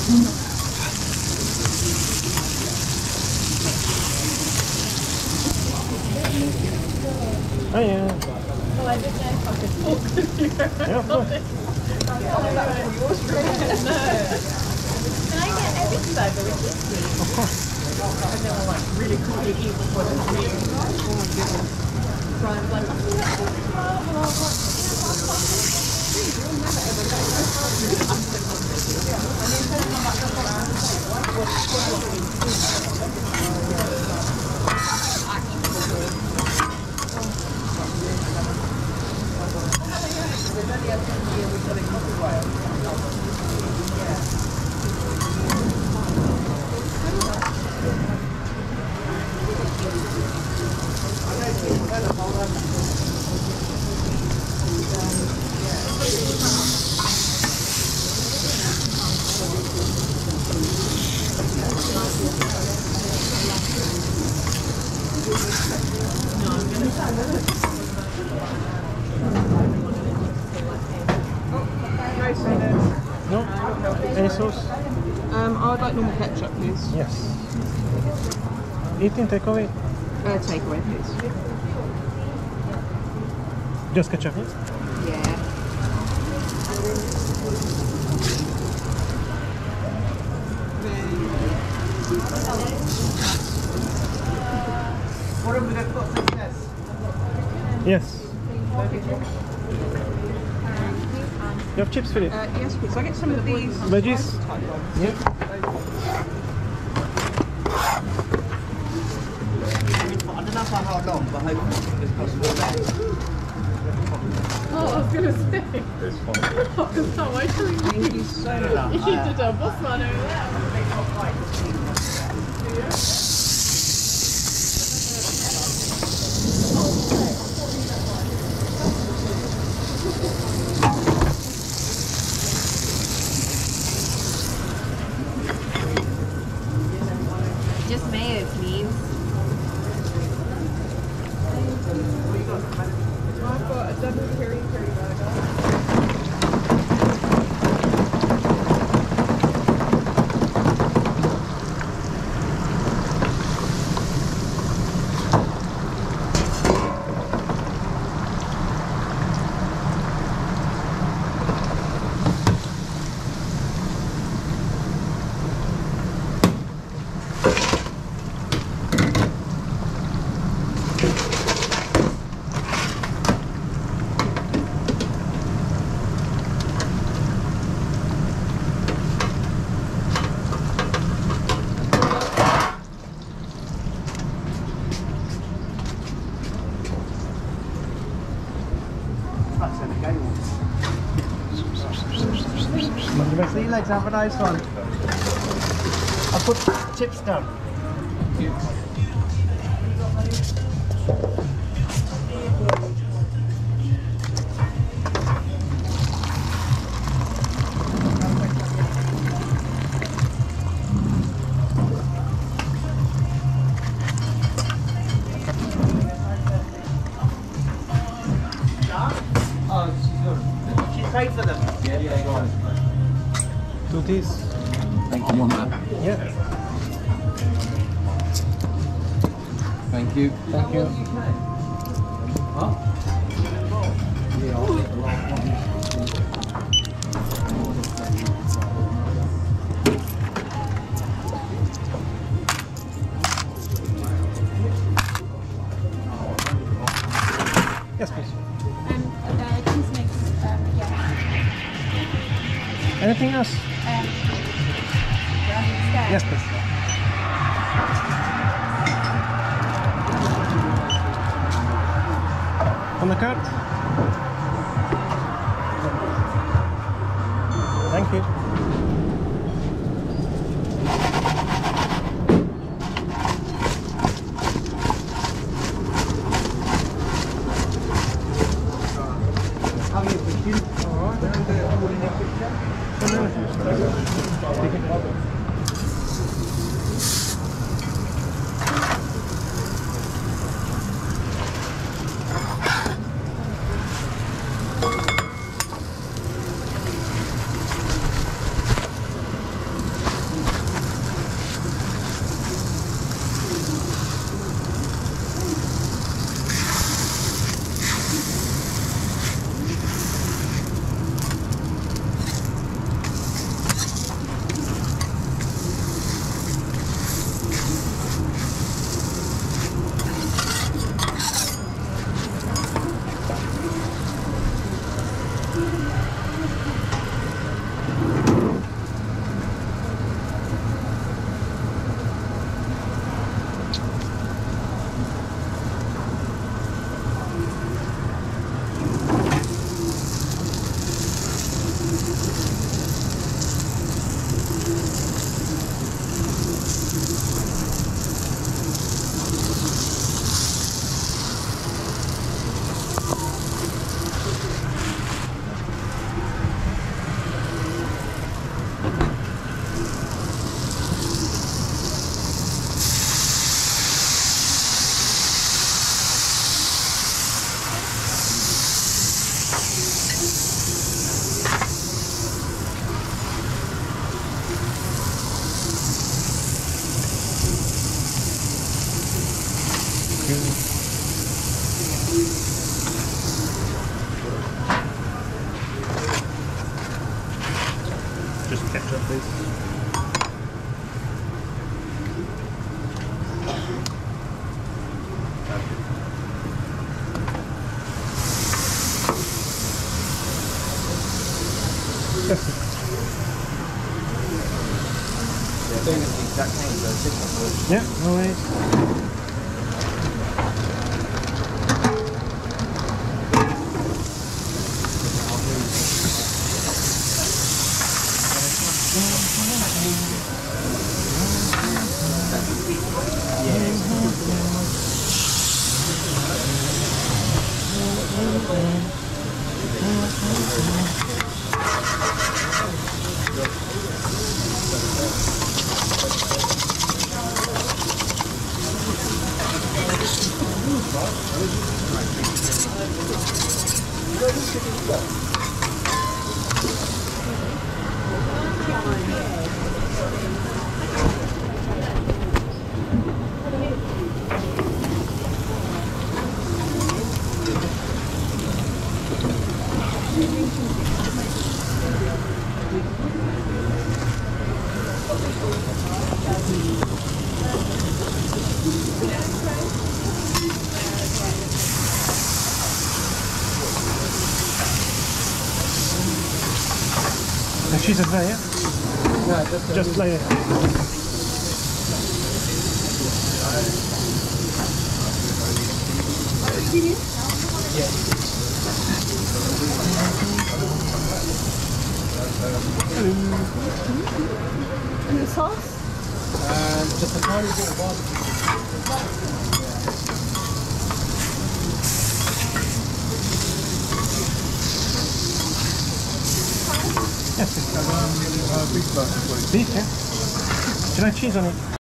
Oh yeah. Well, I didn't know if I could talk with you. Yeah, of course. No. Can I get a big burger with this, please? Of course. And then we'll like really quickly eat before the meal. Oh my goodness. Brian's like, I think that's really well. And I was like, you'll never ever No? Any sauce? I would like normal ketchup, please. Yes. Eating takeaway? Takeaway, please. Just ketchup, yes? Yeah. What have we got for success? Yes. You have chips for it? Yes, please. I get some of these. Veggies? Yeah. I don't know for how long, but I hope it's possible. oh, I was going to say. I was like, why should we Thank you so much. You did a boss man over there. Just mayo, please. I've got a double peri burger. See you later, have a nice one. I'll put chips down. Oh, she's paid for them. Yeah, go on. 2 teas. Thank you. Yeah. Thank you. Thank you. Yes, please. Cheese mix, yeah. Anything else? Yes, please. On the card? Thank you. ketchup, please. Yes, please. Yeah, doing it the exact same, so it's different. Yeah, no worries. The cheese is there, yeah? No, Just like it. And the sauce? Just a tiny bit of barbecue. Yes, please. Beef burger, please. Beef, yeah? Do you like cheese on it?